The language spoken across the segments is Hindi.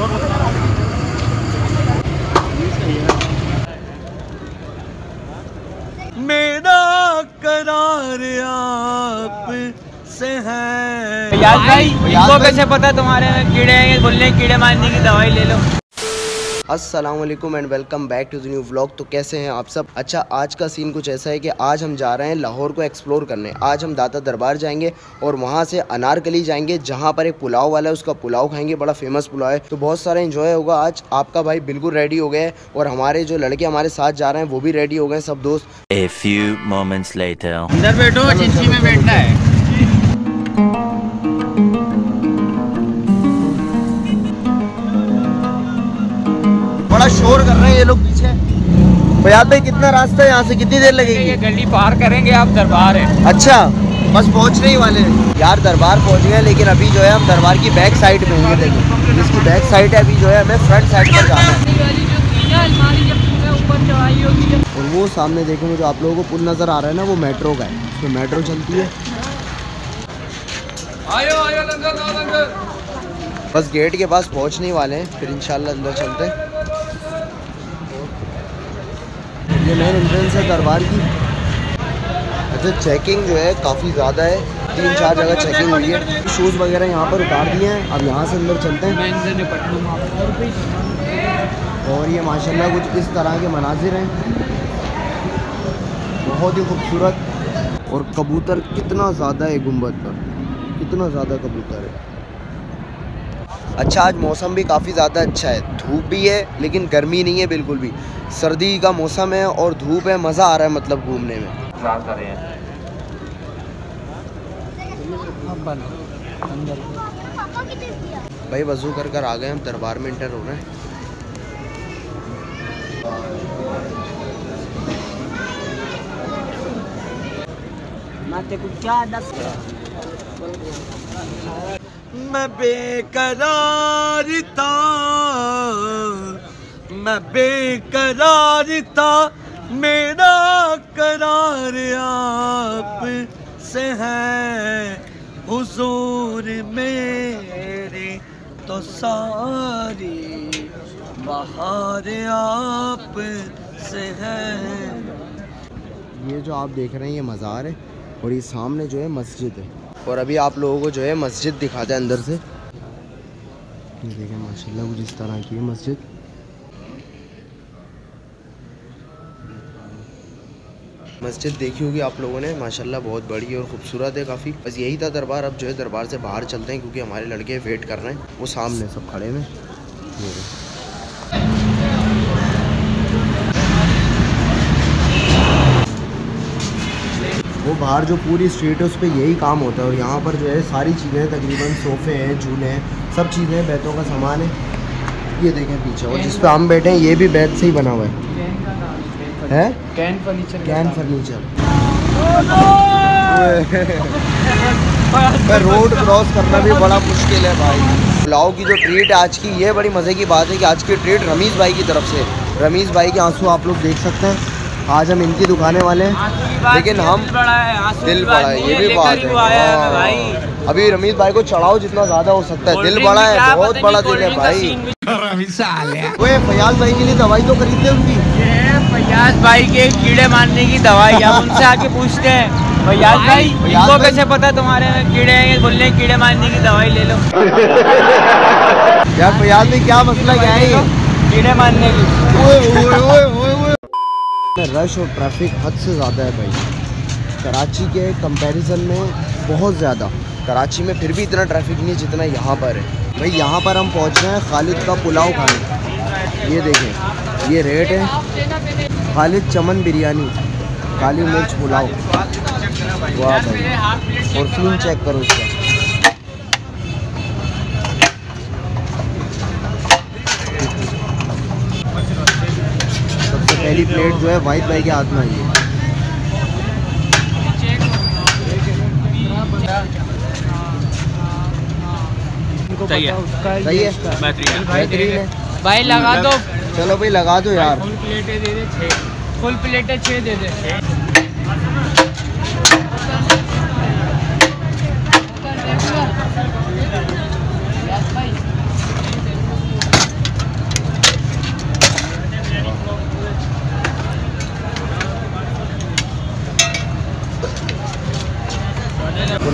मेरा करार आप से है। भाई इनको कैसे पता तुम्हारे में कीड़े हैं? बोलने कीड़े मारने की दवाई ले लो। अस्सलाम वालेकुम and welcome back to the new vlog. तो कैसे हैं आप सब? अच्छा, आज का सीन कुछ ऐसा है कि आज हम जा रहे हैं लाहौर को एक्सप्लोर करने। आज हम दाता दरबार जाएंगे और वहाँ से अनारकली जाएंगे, जहाँ पर एक पुलाव वाला है, उसका पुलाव खाएंगे। बड़ा फेमस पुलाव है, तो बहुत सारा एंजॉय होगा आज। आपका भाई बिल्कुल रेडी हो गया है और हमारे जो लड़के हमारे साथ जा रहे हैं वो भी रेडी हो गए सब दोस्त। A few moments later. अंदर बैठो, चिंची में बैठना है। बड़ा शोर कर रहे हैं ये लोग पीछे। भैया भाई कितना रास्ता है यहाँ से, कितनी देर लगेगी? ये गली पार करेंगे, आप दरबार है। अच्छा, बस पहुँचने ही वाले हैं यार। दरबार पहुँच गए, लेकिन अभी जो है हम दरबार की बैक साइड में होंगे। देखो इसकी बैक साइड है, अभी जो है हमें फ्रंट साइड पर जाना है। और वो सामने देखो, मुझे आप लोगों को पुल नज़र आ रहा है ना, वो मेट्रो का है। तो मेट्रो चलती है। बस गेट के पास पहुँचने वाले हैं, फिर इंशाल्लाह अंदर चलते हैं। ये मेन एंट्रेंस है दरबार की। अच्छा, चेकिंग जो है काफ़ी ज़्यादा है, 3-4 जगह चेकिंग हुई है। शूज़ वगैरह यहाँ पर उतार दिए हैं, अब यहाँ से अंदर चलते हैं। और ये माशाल्लाह कुछ इस तरह के मनाजिर हैं, बहुत ही खूबसूरत। और कबूतर कितना ज़्यादा है गुंबद पर, कितना ज़्यादा कबूतर है। अच्छा, आज मौसम भी काफ़ी ज़्यादा अच्छा है, धूप भी है लेकिन गर्मी नहीं है बिल्कुल भी। सर्दी का मौसम है और धूप है, मज़ा आ रहा है मतलब घूमने में। भाई वज़ू कर आ गए हम, दरबार में इंटर हो रहे हैं। मैं बेकरार था, मैं बेकरार था, मेरा करार आप से है। हुजूर मेरी तो सारी बहार आप से है। ये जो आप देख रहे हैं ये मज़ार है और ये सामने जो है मस्जिद है। और अभी आप लोगों को जो है मस्जिद दिखाते हैं अंदर से। ये देखें माशाल्लाह कुछ इस तरह की है मस्जिद। मस्जिद देखी होगी आप लोगों ने, माशाल्लाह बहुत बड़ी और ख़ूबसूरत है काफ़ी। बस यही था दरबार। अब जो है दरबार से बाहर चलते हैं क्योंकि हमारे लड़के वेट कर रहे हैं, वो सामने सब खड़े हैं। वो बाहर जो पूरी स्ट्रीट है उस पर यही काम होता है और यहाँ पर जो है सारी चीज़ें तकरीबन सोफ़े हैं, झूले हैं, सब चीज़ें बैतों का सामान है। ये देखें पीछे, और जिस पे हम बैठे हैं ये भी बैत से ही बना हुआ है। Cane furniture, cane furniture. Road cross करना भी बड़ा मुश्किल है भाई। पुलाव की जो ट्रीट है आज की, ये बड़ी मज़े की बात है कि आज की ट्रीट रमीज़ भाई की तरफ से। रमीज़ भाई के आंसू आप लोग देख सकते हैं। आज हम इनकी दुकानें वाले हैं, लेकिन हम दिल बड़ा है, ये भी बात है। अभी रमीज़ भाई को चढ़ाओ जितना ज़्यादा हो सकता है, दिल बड़ा है, बहुत बड़ा दिल है भाई। वो फयाज भाई के लिए दवाई तो खरीदते उनकी। फयाज भाई के कीड़े मारने की दवाई, हम उनसे आके पूछते हैं फयाज भाई इनको कैसे पता तुम्हारे में कीड़े हैं? बोलने कीड़े मारने की दवाई ले लो। यार फयाज भाई क्या मसला क्या है? कीड़े मारने की रश और ट्रैफिक हद से ज़्यादा है भाई, कराची के कंपैरिजन में बहुत ज़्यादा। कराची में फिर भी इतना ट्रैफिक नहीं जितना यहाँ पर है भाई। यहाँ पर हम पहुँच गए हैं खालिद का पुलाव खाने। ये देखें, ये रेट है खालिद चमन बिरयानी, काली मिर्च पुलाव। वाह भाई, और सीन चेक करो उसका। सबसे पहली प्लेट जो है वाहिद भाई के हाथ में आई है। सही है, बेहतरीन है भाई। लगा दो, चलो भाई लगा दो यार। फुल प्लेटें दे दे, 6 फुल प्लेटें 6 दे दे।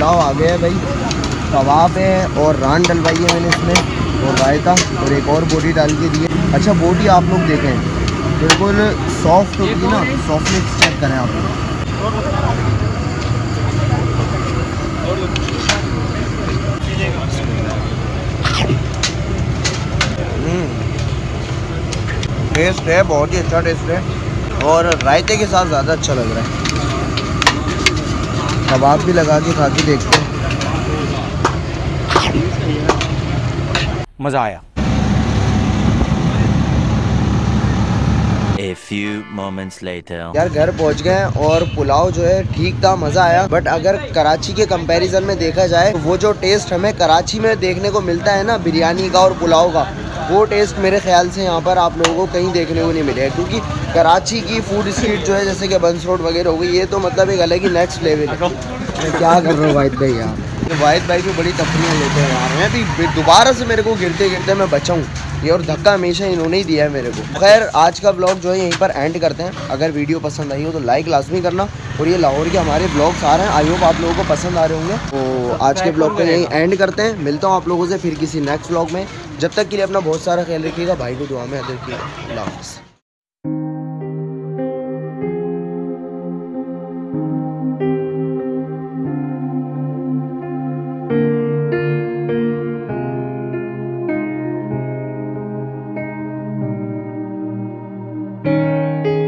पुलाव आ गया है भाई, कबाब है और रान डलवाई है मैंने इसमें और रायता और एक और बोटी डाल के दी है। अच्छा बोटी आप लोग देखें बिल्कुल सॉफ्ट होती है ना, सॉफ्टनेस चेक करें आप लोग। टेस्ट है, बहुत ही अच्छा टेस्ट है और रायते के साथ ज़्यादा अच्छा लग रहा है। कबाब भी लगा के खा के देखते हैं। मज़ा आया। A few moments later. यार घर पहुंच गए और पुलाव जो है ठीक था, मज़ा आया। बट अगर कराची के कंपैरिजन में देखा जाए तो वो जो टेस्ट हमें कराची में देखने को मिलता है ना बिरयानी का और पुलाव का, वो टेस्ट मेरे ख्याल से यहाँ पर आप लोगों को कहीं देखने को नहीं मिलेगा। क्योंकि कराची की फूड स्ट्रीट जो है जैसे कि बंस रोड वगैरह हो गई, ये तो मतलब एक अलग ही नेक्स्ट लेवल है। मैं क्या कर रहा हूँ वाहिद भाई यार, वाहिद भाई भी बड़ी तफरीयाँ लेते हैं यार। मैं भी दोबारा से मेरे को गिरते गिरते मैं बचाऊँ ये, और धक्का हमेशा इन्होंने ही दिया है मेरे को। खैर आज का ब्लॉग जो है यहीं पर एंड करते हैं। अगर वीडियो पसंद आई हो तो लाइक लाजमी करना। और ये लाहौर के हमारे ब्लॉग्स आ रहे हैं, आई होप आप लोगों को पसंद आ रहे होंगे। तो आज के ब्लॉग को यहीं एंड करते हैं। मिलता हूँ आप लोगों से फिर किसी नेक्स्ट ब्लॉग में। जब तक के लिए अपना बहुत सारा ख्याल रखिएगा, भाई को दुआ में याद रखिएगा। अल्लाह हाफ़िज़।